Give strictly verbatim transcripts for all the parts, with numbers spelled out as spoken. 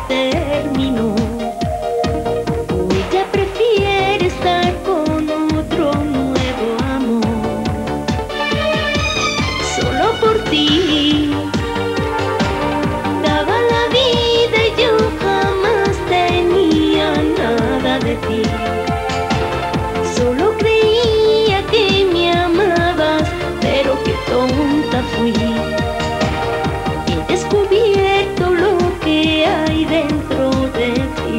terminó. Ella prefiere estar con otro nuevo amor. Solo por ti daba la vida y yo jamás tenía nada de ti. Solo creía que me amabas, pero qué tonta fui. He descubierto lo que hay dentro de ti.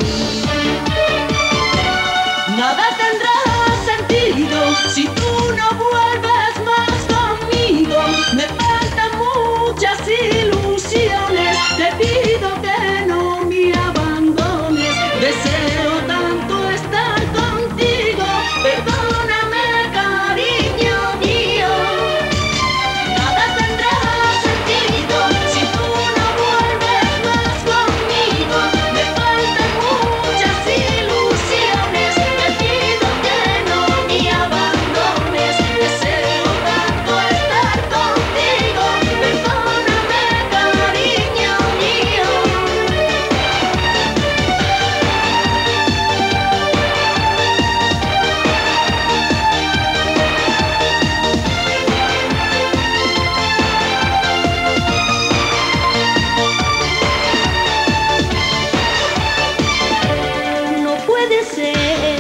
Nada tendrá sentido si tú no vuelves más conmigo. Me faltan muchas ilusiones. Te pido que no me abandones. Deseo tanto estar contigo. Perdóname, cariño mío. Nada tendrá sentido si tú no vuelves más conmigo. Me faltan muchas ilusiones. Te pido que no me abandones. Deseo tanto estar contigo. Perdóname, cariño mío. No puede ser,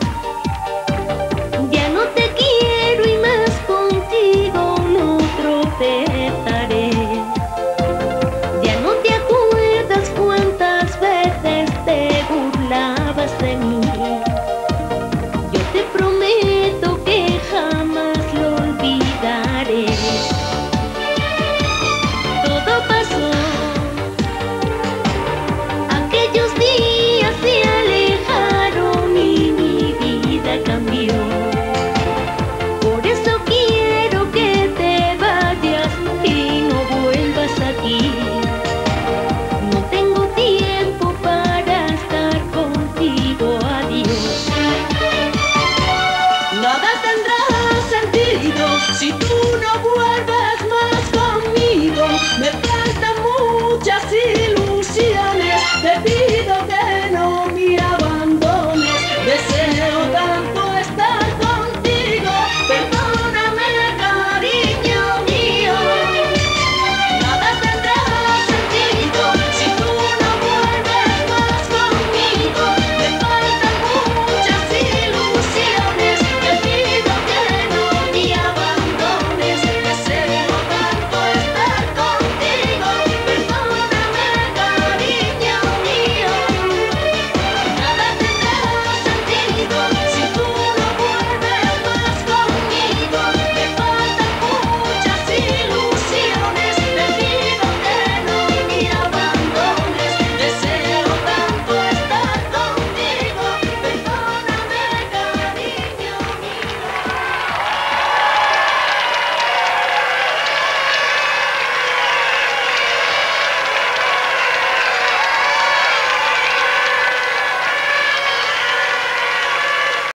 ya no te quiero y más contigo no tropezaré. Ya no te acuerdas cuántas veces te burlabas de mí. Yo te prometo que jamás lo olvidaré. Todo pasó, aquellos días se alejaron y mi vida cambió. Por eso quiero que te vayas y no vuelvas aquí. No tengo tiempo para estar contigo, adiós. Nada tendrá sentido si tú no vuelves más conmigo. Me faltan muchas ilusiones. Te pido que